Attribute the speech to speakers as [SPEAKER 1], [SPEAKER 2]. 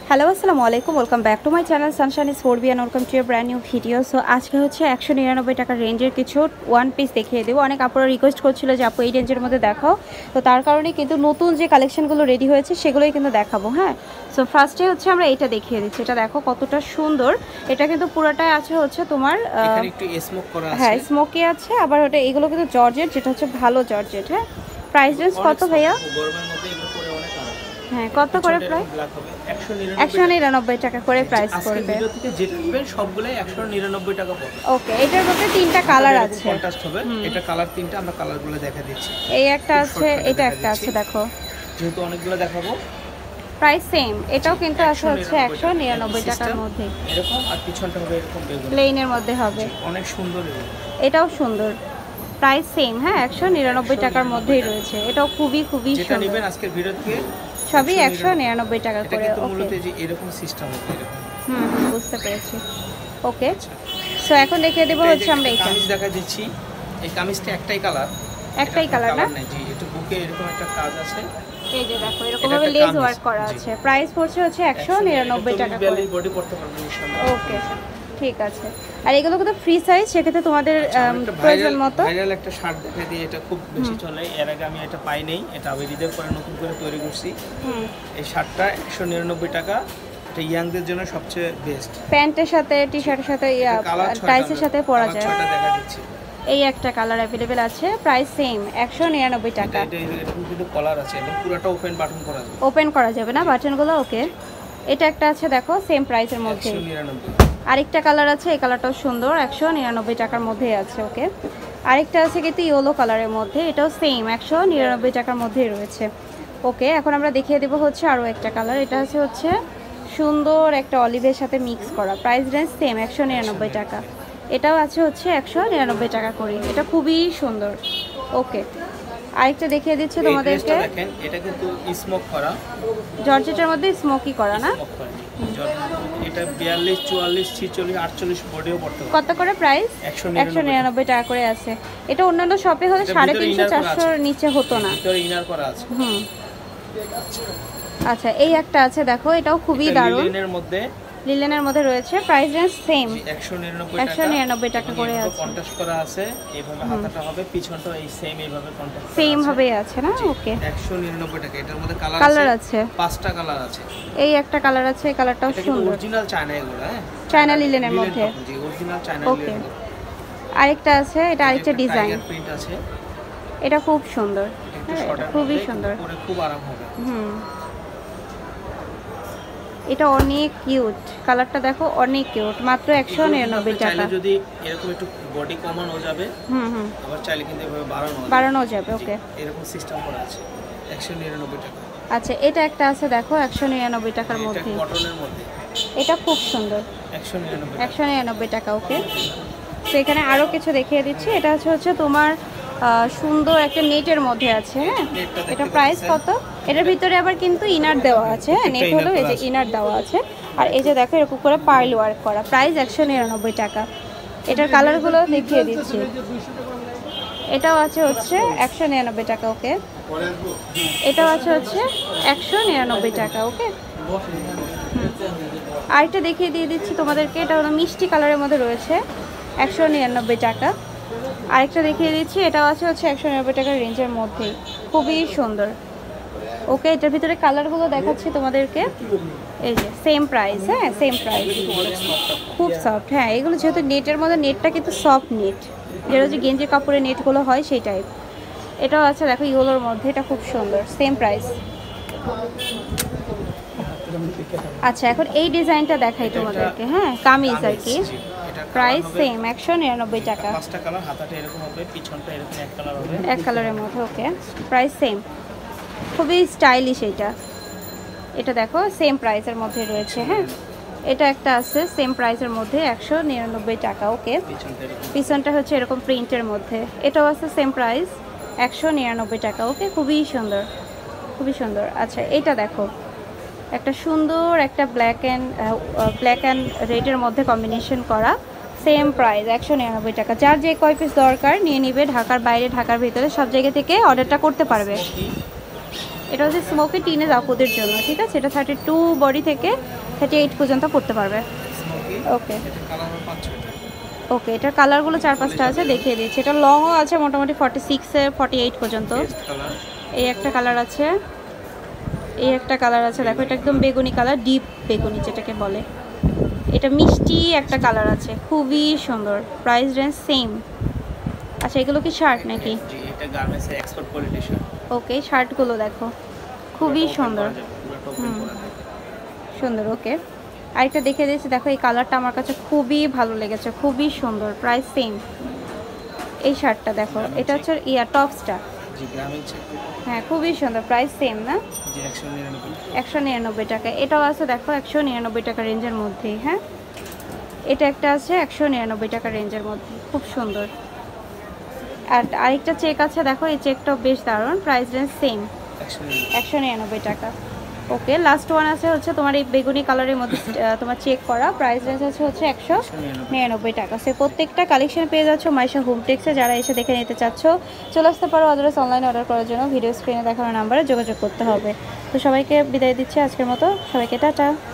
[SPEAKER 1] Hello আসসালামু আলাইকুম, welcome back to my channel sunshine is 4B and welcome to brand new video. So আজকে হচ্ছে 199 টাকার রেঞ্জের কিছু ওয়ান পিস দেখিয়ে দেবো। অনেক আপুরা রিকোয়েস্ট করছিল যে আপু এই রেঞ্জের মধ্যে দেখাও, তো তার কারণে কিন্তু নতুন যে কালেকশনগুলো রেডি হয়েছে সেগুলোই কিন্তু দেখাবো। হ্যাঁ, সো ফার্স্টে হচ্ছে আমরা এটা দেখিয়ে দিচ্ছি। এটা দেখো কতটা সুন্দর। এটা কিন্তু পুরোটাই আছে হচ্ছে তোমার
[SPEAKER 2] এখানে একটু স্মোক করা আছে।
[SPEAKER 1] হ্যাঁ, স্মোকি আছে। আবার ওটা এগুলো কিন্তু জর্জেট, যেটা হচ্ছে ভালো জর্জেট। হ্যাঁ, প্রাইস রেঞ্জ কত ভাইয়া?
[SPEAKER 2] গরমের মধ্যে এগুলো পরে অনেক আরাম।
[SPEAKER 1] হ্যাঁ, কত করে প্রাইস? 199 টাকা করে প্রাইস পড়বে।
[SPEAKER 2] ভিডিও থেকে যেটা নেবেন সবগুলাই 199 টাকা পড়বে।
[SPEAKER 1] ওকে, এটার মধ্যে তিনটা কালার আছে,
[SPEAKER 2] কন্ট্রাস্ট হবে। এটা কালার তিনটা, আমরা কালারগুলো দেখা দিচ্ছি।
[SPEAKER 1] এই একটা আছে, এটা একটা আছে। দেখো
[SPEAKER 2] যেহেতু অনেকগুলো দেখাবো,
[SPEAKER 1] প্রাইস সেম। এটাও কিন্তু আছে হচ্ছে 199 টাকার মধ্যে।
[SPEAKER 2] এরকম আর পিছনটা হবে এরকম বেগুনি
[SPEAKER 1] প্লেনের মধ্যে হবে।
[SPEAKER 2] অনেক সুন্দর।
[SPEAKER 1] এটাও সুন্দর, প্রাইস সেম। হ্যাঁ, 199 টাকার মধ্যেই রয়েছে। এটাও খুবই খুবই
[SPEAKER 2] যেটা
[SPEAKER 1] সুন্দর।
[SPEAKER 2] নেবেন আজকের ভিডিও থেকে
[SPEAKER 1] সবই 199 টাকা
[SPEAKER 2] এটা
[SPEAKER 1] করে।
[SPEAKER 2] কিন্তু
[SPEAKER 1] ওকে,
[SPEAKER 2] মূলত যে এরকম সিস্টেম হবে এরকম।
[SPEAKER 1] বুঝতে পেরেছি। ওকে, সো এখন দেখিয়ে দেবো হচ্ছে আমরা এটা।
[SPEAKER 2] কামিজ দেখা দিচ্ছি। এই কামিজটা একটাই কালার।
[SPEAKER 1] একটাই কালার না?
[SPEAKER 2] জি, এটা বুকে এরকম একটা কাজ আছে।
[SPEAKER 1] এই যে দেখো এরকম ভাবে লেস ওয়ার্ক করা আছে। প্রাইস পড়ছে হচ্ছে 199 টাকা করে।
[SPEAKER 2] বডি পড়তে পারবে ইনশাআল্লাহ।
[SPEAKER 1] ওকে, ঠিক আছে। আর এগুলো কিন্তু ফ্রি সাইজ, সেক্ষেত্রে তোমাদের প্রয়োজন মতো।
[SPEAKER 2] ভাইরাল একটা শার্ট দেখা দিয়ে, এটা খুব বেশি চলে। এর আগে আমি এটা পাই নাই, এটা আমি ঈদের পরে নতুন করে তৈরি করছি। এই শার্টটা 199 টাকা। এটা ইয়াংদের জন্য সবচেয়ে বেস্ট।
[SPEAKER 1] প্যান্টের সাথে, টি শার্টের সাথে, টাইসের সাথে পরা যায়।
[SPEAKER 2] ছয়টা দেখা দিচ্ছি।
[SPEAKER 1] এই একটা কালার अवेलेबल আছে, প্রাইস সেম 199 টাকা।
[SPEAKER 2] এটা এরকম কিন্তু কলার আছে এবং পুরোটা ওপেন বাটন করা যাবে।
[SPEAKER 1] ওপেন করা যাবে না বাটনগুলো? ওকে, এটা একটা আছে দেখো সেম প্রাইসের মধ্যে।
[SPEAKER 2] 199।
[SPEAKER 1] আরেকটা কালার আছে, এই কালারটাও সুন্দর, 199 টাকার মধ্যেই আছে। ওকে, আরেকটা আছে কিন্তু ইয়েলো কালারের মধ্যে, এটাও সেম 199 টাকার মধ্যেই রয়েছে। ওকে, এখন আমরা দেখিয়ে দেবো হচ্ছে আরও একটা কালার। এটা হচ্ছে সুন্দর একটা অলিভের সাথে মিক্স করা। প্রাইস রেঞ্জ সেম 199 টাকা। এটাও আছে হচ্ছে 199 টাকা করে। এটা খুবই সুন্দর। ওকে, আরেকটা দেখিয়ে দিচ্ছি তোমাদেরকে।
[SPEAKER 2] দেখেন, এটা কিন্তু স্মোক করা,
[SPEAKER 1] জর্জেটের মধ্যে স্মোকি করা না?
[SPEAKER 2] এটা 42, 44, 46, 48 বডিও পড়তে পারে।
[SPEAKER 1] কত করে প্রাইস? 199 টাকা করে আছে। এটা অন্যান্য শপে হলে 350, 400 নিচে হতো না।
[SPEAKER 2] ভিতরে ইনার করা আছে।
[SPEAKER 1] আচ্ছা, এই একটা আছে দেখো, এটাও খুবই দারুণ। লিলেনের মধ্যে রয়েছে। প্রাইস রেঞ্জ সেম 199 টাকা করে আছে।
[SPEAKER 2] কন্ট্রাস্ট করা আছে। এইভাবে হাতাটা হবে, পিছনটাও এই সেম এইভাবে কন্ট্রাস্ট
[SPEAKER 1] সেম ভাবে আছে না? ওকে,
[SPEAKER 2] 199 টাকা। এটার মধ্যে
[SPEAKER 1] কালার আছে,
[SPEAKER 2] 5টা কালার আছে।
[SPEAKER 1] এই একটা কালার আছে, এই কালারটাও সুন্দর।
[SPEAKER 2] অরিজিনাল চায়না এগুলো। হ্যাঁ,
[SPEAKER 1] চায়না লিলেনের মধ্যে।
[SPEAKER 2] জি, অরিজিনাল চায়না লিলেন।
[SPEAKER 1] আরেকটা আছে, এটা আরেকটা ডিজাইন।
[SPEAKER 2] টাইগার প্রিন্ট আছে।
[SPEAKER 1] এটা খুব সুন্দর, খুবই সুন্দর।
[SPEAKER 2] পরে খুব আরাম হবে।
[SPEAKER 1] এটা অনেক কিউট, কালারটা দেখো অনেক কিউট। মাত্র 199 টাকা।
[SPEAKER 2] চাইলে যদি এরকম একটু বডি কমানো যাবে, আবার চাইলে কিন্তু এভাবে বাড়ানো
[SPEAKER 1] যাবে। ওকে,
[SPEAKER 2] এরকম সিস্টেম করা আছে। 199 টাকা।
[SPEAKER 1] আচ্ছা, এটা একটা আছে দেখো 199 টাকার মধ্যে।
[SPEAKER 2] এটা কটনের মধ্যে।
[SPEAKER 1] এটা খুব সুন্দর, 199 টাকা। ওকে, তো এখানে আরো কিছু দেখিয়ে দিচ্ছি। এটা হচ্ছে তোমার সুন্দর একটা নেটের মধ্যে আছে। হ্যাঁ, এটা প্রাইস কত? এটার ভিতরে আবার কিন্তু ইনার দেওয়া আছে। হ্যাঁ, নেট হলো এই যে ইনার দেওয়া আছে। আর এই যে দেখো এরকম করে পার্ল ওয়ার্ক করা। প্রাইস 199 টাকা। এটার কালারগুলো দেখিয়ে দিচ্ছি। এটাও আছে হচ্ছে 199 টাকা। ওকে, এটাও আছে হচ্ছে 199 টাকা। ওকে, আরেকটা দেখিয়ে দিয়ে দিচ্ছি তোমাদেরকে। এটা হলো মিষ্টি কালারের মধ্যে রয়েছে, 199 টাকা। আরেকটা দেখিয়ে দিচ্ছি, এটাও আছে হচ্ছে 199 টাকার রেঞ্জের মধ্যেই, খুবই সুন্দর। ওকে, এটার ভিতরে কালারগুলো দেখাচ্ছি তোমাদেরকে। এই যে সেম প্রাইস। হ্যাঁ, সেম প্রাইস, খুব সফট। হ্যাঁ, এগুলো যেহেতু নেটের মধ্যে, নেটটা কিন্তু সফট নেট, যেটা হচ্ছে গেঞ্জির কাপড়ের নেটগুলো হয় সেই টাইপ। এটাও আছে দেখো ইয়েলোর মধ্যে, এটা খুব সুন্দর, সেম প্রাইস। আচ্ছা, এখন এই ডিজাইনটা দেখাই তোমাদেরকে। হ্যাঁ, কামিজ আর কি। প্রাইস সেম 199 টাকা।
[SPEAKER 2] 5টা কালার, হাতাটা এরকম হবে, পিছনটা এরকম এক কালার হবে,
[SPEAKER 1] এক কালারের মধ্যে। ওকে, প্রাইস সেম, খুবই স্টাইলিশ। এটা দেখো সেম প্রাইসের মধ্যে রয়েছে। হ্যাঁ, এটা একটা আছে সেম প্রাইসের মধ্যে, 199 টাকা। ওকে, পিছনটা হচ্ছে এরকম প্রিন্টের মধ্যে। এটাও আছে সেম প্রাইস, 199 টাকা। ওকে, খুবই সুন্দর, খুবই সুন্দর। আচ্ছা, এটা দেখো একটা সুন্দর একটা ব্ল্যাক অ্যান্ড রেডের মধ্যে কম্বিনেশন করা, সেম প্রাইস 199 টাকা। যার যে কয় পিস দরকার নিয়ে নিবে। ঢাকার বাইরে, ঢাকার ভিতরে সব জায়গা থেকে অর্ডারটা করতে পারবে। এটা হচ্ছে স্মোকি টিনেজ আপুদের জন্য, ঠিক আছে? এটা 32 বডি থেকে 38 পর্যন্ত পড়তে পারবে।
[SPEAKER 2] স্মোকি
[SPEAKER 1] ওকে
[SPEAKER 2] এটা কালার হবে 5-6টা।
[SPEAKER 1] ওকে, এটার কালারগুলো 4-5টা আছে, দেখিয়ে দিচ্ছি। এটা লংও আছে মোটামুটি 46 48 পর্যন্ত।
[SPEAKER 2] কালার
[SPEAKER 1] এই একটা কালার আছে, এই একটা কালার আছে, দেখো এটা একদম বেগুনি কালার, ডিপ বেগুনি যেটাকে বলে। এটা মিষ্টি একটা কালার আছে, খুবই সুন্দর। Price range same. আচ্ছা, এগুলো কি শার্ট নাকি?
[SPEAKER 2] জি, এটা গার্মেন্টসের এক্সপোর্ট কোয়ালিটি শার্ট।
[SPEAKER 1] ওকে, শার্টগুলো দেখো খুবই সুন্দর, সুন্দর। ওকে, আরেকটা দেখে দিয়েছি, দেখো এই কালারটা আমার কাছে খুবই ভালো লেগেছে, খুবই সুন্দর। Price same. এই শার্টটা দেখো, এটা হচ্ছে টপসটা।
[SPEAKER 2] জি, গ্রামীণ চেক।
[SPEAKER 1] হ্যাঁ, খুবই সুন্দর। প্রাইস সেম না?
[SPEAKER 2] জি, 199।
[SPEAKER 1] 199 টাকা। এটাও আছে দেখো 199 টাকা রেঞ্জের মধ্যেই। হ্যাঁ, এটা একটা আছে 199 টাকা রেঞ্জের মধ্যে, খুব সুন্দর। আর আরেকটা চেক আছে দেখো, এই চেকটাও বেশ দারুণ। প্রাইস রেঞ্জ সেম, 199 টাকা। ওকে, লাস্ট ওয়ান আছে হচ্ছে তোমার এই বেগুনি কালারের মধ্যে তোমার চেক করা। প্রাইস রেঞ্জ হচ্ছে 199 টাকা। সে প্রত্যেকটা কালেকশন পেয়ে যাচ্ছ মাইশা হোম টেক্সে। যারা এসে দেখে নিতে চাচ্ছ চলে আসতে পারো, আদারওয়াইজ অনলাইনে অর্ডার করার জন্য ভিডিও স্ক্রিনে দেখানো নাম্বারে যোগাযোগ করতে হবে। তো সবাইকে বিদায় দিচ্ছি আজকের মতো, সবাইকে টাটা।